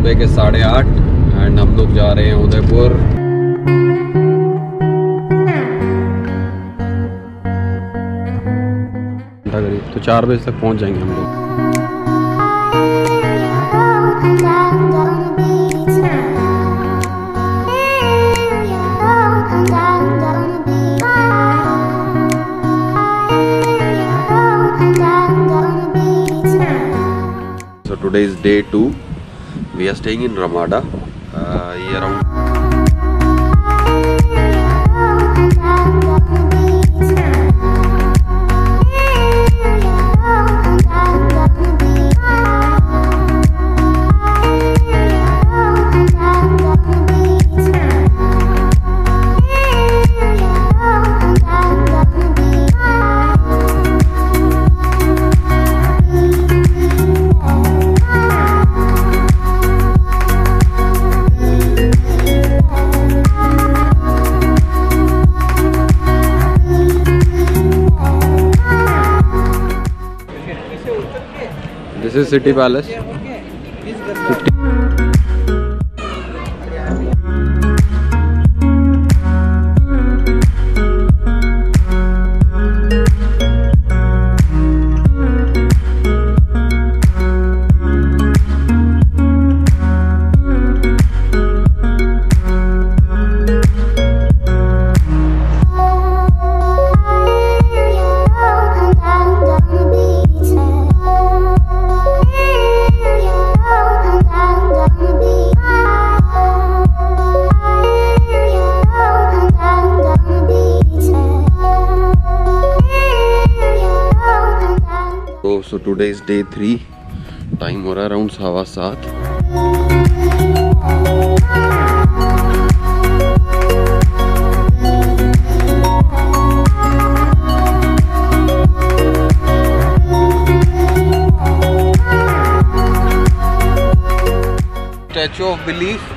सुबह के 8:30 एंड हम लोग जा रहे हैं उदयपुर। तो 4 बजे तक पहुंच जाएंगे हम लोग। So today is day 2. We are staying in Ramada. Around this is City Palace. So today is day 3. Time हो रहा है अराउंड 7:15। Statue of Belief.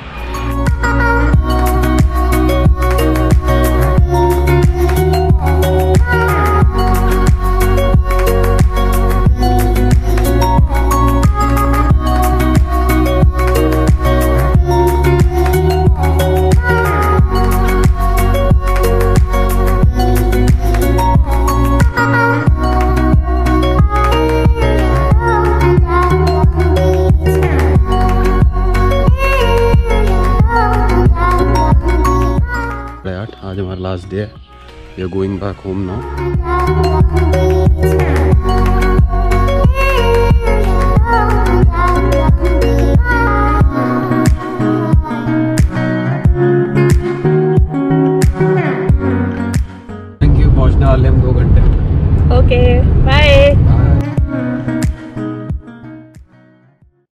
आज हमारा लास्ट डे है। We are going back home now. Thank you. पहुंचने वाले हम 2 घंटे। Okay bye.